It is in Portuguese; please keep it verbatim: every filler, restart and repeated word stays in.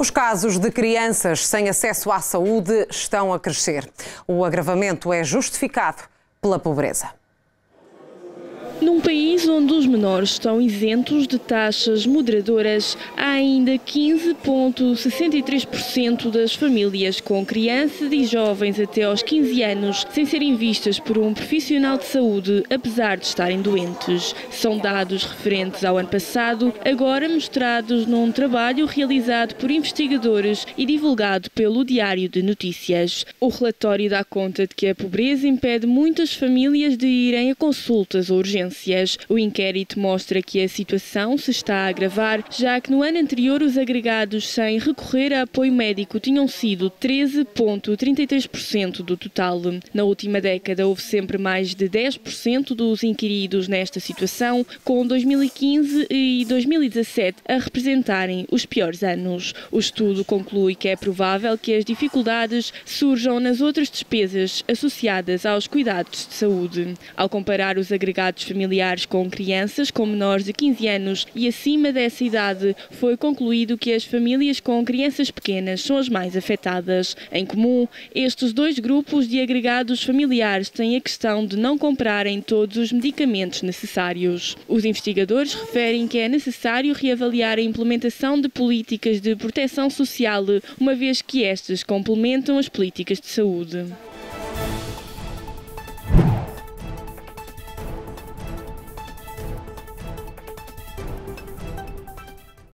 Os casos de crianças sem acesso à saúde estão a crescer. O agravamento é justificado pela pobreza. Num país onde os menores estão isentos de taxas moderadoras, há ainda quinze vírgula sessenta e três por cento das famílias com crianças e jovens até aos quinze anos sem serem vistas por um profissional de saúde, apesar de estarem doentes. São dados referentes ao ano passado, agora mostrados num trabalho realizado por investigadores e divulgado pelo Diário de Notícias. O relatório dá conta de que a pobreza impede muitas famílias de irem a consultas ou urgências. O inquérito mostra que a situação se está a agravar, já que no ano anterior os agregados sem recorrer a apoio médico tinham sido treze vírgula trinta e três por cento do total. Na última década houve sempre mais de dez por cento dos inquiridos nesta situação, com dois mil e quinze e dois mil e dezassete a representarem os piores anos. O estudo conclui que é provável que as dificuldades surjam nas outras despesas associadas aos cuidados de saúde. Ao comparar os agregados familiares familiares com crianças com menores de quinze anos e acima dessa idade, foi concluído que as famílias com crianças pequenas são as mais afetadas. Em comum, estes dois grupos de agregados familiares têm a questão de não comprarem todos os medicamentos necessários. Os investigadores referem que é necessário reavaliar a implementação de políticas de proteção social, uma vez que estas complementam as políticas de saúde.